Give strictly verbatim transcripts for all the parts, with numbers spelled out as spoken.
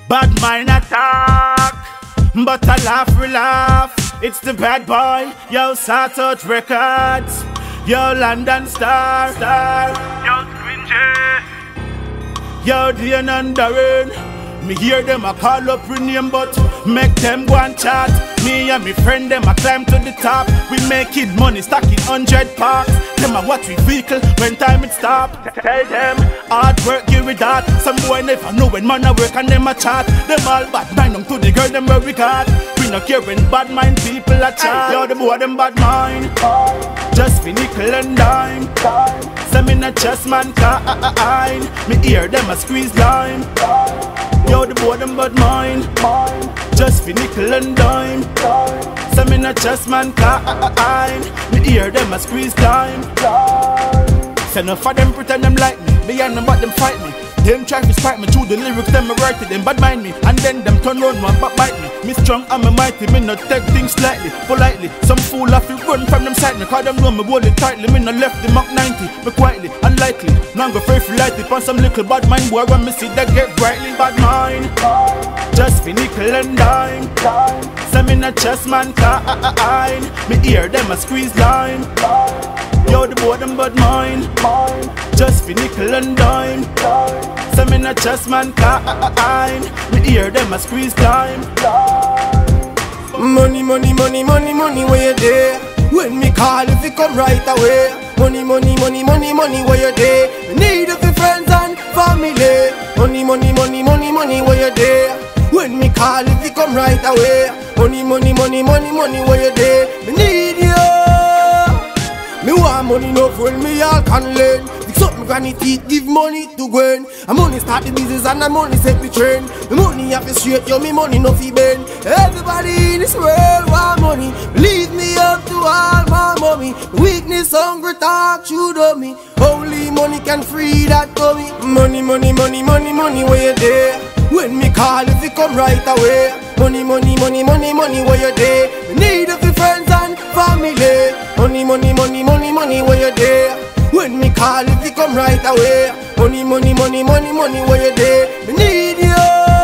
Bad mind attack, but I laugh, we laugh. It's the bad boy, yo, Sartout Records, yo, London Star, Star, yo, Squingy, yo, Dian and Darren. Me hear them a call up rename, but make them go and chat. Me and me friend them a climb to the top. We making money, stacking hundred parks. Them a watch we vehicle when time it stop. Tell them hard work give it that. Some boy never know when man a work and them a chat. Them all bad mind on to the girl them where we got. We no care when bad mind people a chat. Yo, the boy them bad mind, just for nickel and dime. Some in a chest man kind. Me hear them a squeeze lime. Yo, the boy them bad mind, just for nickel and dime. Some in a chest man kind. Me hear them a squeeze time. Say enough of them pretend them like me. Behind them but them fight me. Them try to spite me through the lyrics, them I write it, them bad mind me. And then them turn round one back bite me. Me strong and me mighty, me not take things slightly, politely. Some fool have to run from them sight me, cause them know me hold it tightly. Me not left the Mach ninety, but quietly, unlikely. Now go free for light it on some little bad mind boy. When me see that get brightly. Bad mind, just for nickel and dime. Some in a chest man kind. Me hear them a squeeze line. Yo, the boy them bad mind, just for nickel and dime. Some in a chest man kind. Me hear them a squeeze time. Money, money, money, money, money, where you there? When me call if you come right away. Money, money, money, money, money, where you there? Me need of your friends and family. Money, money, money, money, money, where you there? When me call if you come right away. Money, money, money, money, money, where you there? Me need you. Me want money enough when me all can learn. Fix up me granny teeth, give money to Gwen. I money start the business and I money set the train. Me money have to straight, yo, me money no fi bend. Everybody in this world want money. Leave me up to all my mommy. Weakness, hungry, talk, shoot on me. Only money can free that tummy. Money, money, money, money, money, where you there? When me call if you come right away. Money, money, money, money, money, where you there? Me need of your friends and family. Money, money, money, money, money, where you there? When me call if you come right away. Money, money, money, money, money, where you there? Me need you.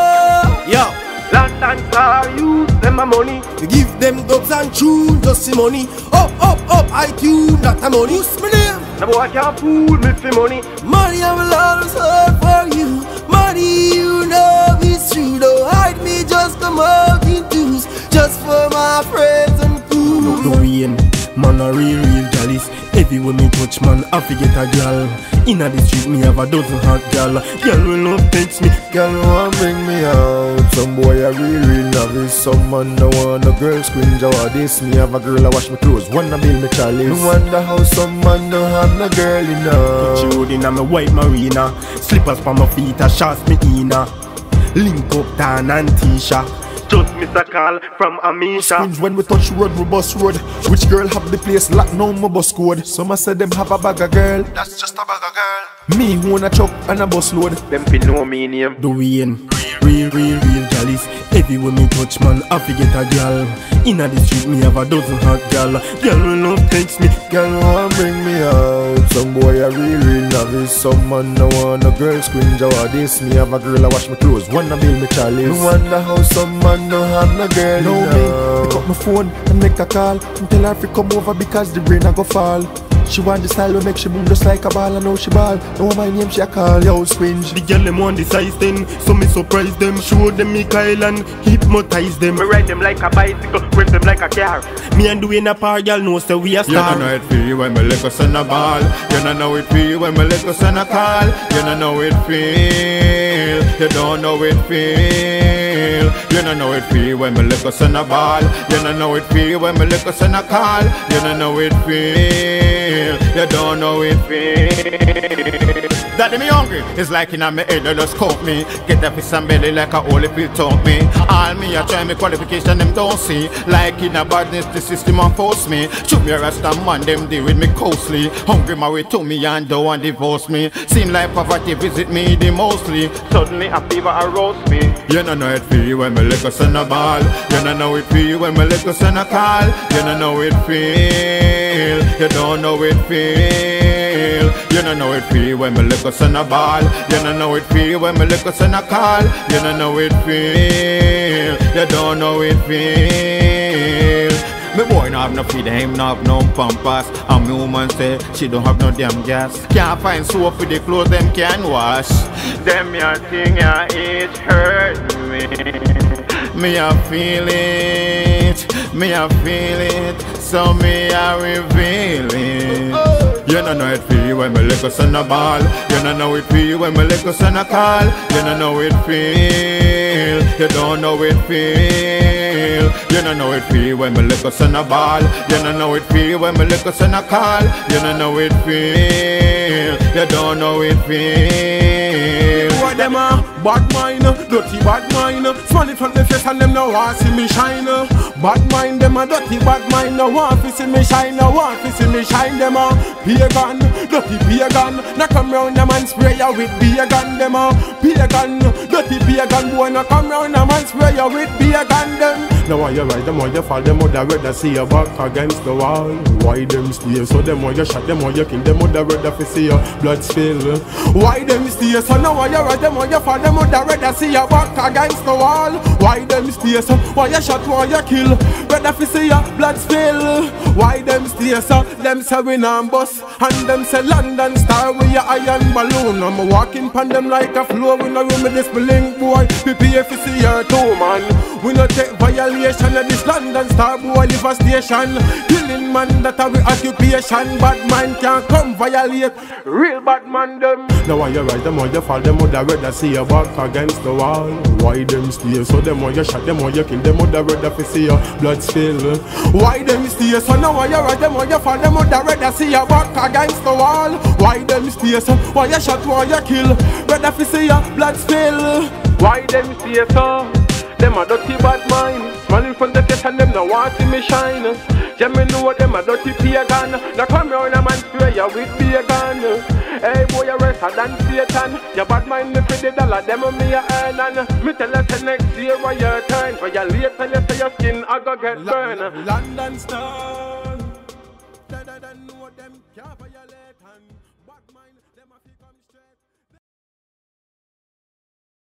Yo, London Star, use them my money. You give them dubs and tunes, just the money. Up, up, up, I tune, not a money. Use my name. The boy can't fool me for money. Money I will always hurt for you. Money, you know it's true. Don't hide me, just come out in twos. Just for my friends and fools. No rain, man a real, real jealous. Everywhere me touch, man, I forget a girl. Inna the street, me have a dozen hot girl. Girl will not text me, girl want bring me out. Some boy a real, real novice. Some man no want a girl scream jaw this. Me have a girl a wash me clothes, wanna build me chalice. Me wonder how some man no have no girl enough. Put you in a me white marina. Slippers for my feet, a shots me inna. Link up Dan and Tisha. Just miss a call from Amisha. Screams when we touch road, we bus road. Which girl have the place locked now my bus code? Some a say them have a bag of girl. That's just a bag of girl. Me own a truck and a bus load. Them fi know me name. The rain, real, real, real jealous. Everywhere me touch, man, I forget a girl. Inna the street, me have a dozen hot girl. Girl will not text me, girl want bring me out. Some boy a real, real novice. Some man no want a girl scream jaw this. Me have a girl a wash me clothes, wanna build me chalice. Me wonder how some man no have no girl no enough. Me pick up my phone and make a call and tell her to come over because the rain a go fall. She want the style will make she move just like a ball. And now she ball, know my name she a call, yo Squinge. The girl them want the size then, so me surprise them. Show them me Kyle and hypnotize them. Me ride them like a bicycle, rip them like a car. Me and doing a par, y'all know so we a star. You don't know it feel when me lick us on a ball. You don't know it feel when me lick us on a call. You don't know it feel, you don't know it feel. You don't know it feel when me lick us on a ball. You don't know it feel when me lick us on a call. You don't know it feel. You don't know it feel. Daddy me hungry, it's like in a me head, they just cook me. Get the fish and belly like a holy pill talk me. All me a try me qualification, them don't see. Like in a badness, the system won't force me. Shoot me a rasta man, them deal with me closely. Hungry my way to me and don't want divorce me. Seem like poverty visit me the mostly. Suddenly a fever arouse me. You don't know it feel when me lick us on a ball. You don't know it feel when me lick us on a call. You don't know it feel. You don't know it feel. feel. You don't know it feel when me lick us on a ball. You don't know it feel when me lick us on a call. You don't know it feel. You don't know it feel. Me boy no have no feed, him no have no pampas. And me woman say she don't have no damn gas. Can't find soap for the clothes them can wash. Them your thing ya it hurt me. Me a feel it, me a feel it, so me a reveal it. You don't know it feel when me lick us on a ball. You don't know it feel when me lick us on a call. You don't know it feel. You don't know it feel. You don't know it feel when me lick us on a ball. You don't know it feel when me lick us on a call. You don't know it feel. You don't know it feel. What them a bad mind, dirty bad mind. Smile it from the face and them no want see me shine. Bad mind, them a dirty bad mind. No want to see me shine, no want to see me shine. Them a pagan, dirty pagan. Now come round them and spray ya with pagan. Them a pagan, dirty pagan. Boy now come round them and spray ya with pagan. Them. Now why you ride them, why you fall them, woulda rather see your back against the wall. Why them stay? So them why you shot them, why you kill them, woulda rather fi see your blood spill. Why them stay? So now why you ride them, why you fall them, woulda rather see your back against the wall. Why them stay? So why you shot, why you kill, rather fi see your blood spill. Why them stay? So them say we non bus, and them say London star with your iron balloon. I'm walking pon them like a flow. We no room with this blink boy. We pay fi see your two man. We no take violation of this London star boy live a station. Killing man that a we occupation. Bad man can't come violate. Real bad man them. Now why you ride them, why you fall them, woulda rather see your back against the wall. Why them stay? So them why you shot them, why you kill them, woulda rather fi see your blood spill. Why them stay? So now why you ride them, why you fall them, woulda rather see your back against the wall. Why them stay? So why you shot, why you kill, rather fi see your blood spill. Why them stay? So them a dirty bad mind. Smiling from the face and them no want see me shine. Yeah, me know what them a dirty pagan. Now come round a man spray ya with pagan. Hey boy, you worse than Satan. Your bad mind me for the dollar, them me a earn. And me tell you say next year when your turn. For your late and you say your skin I go get burned. London star.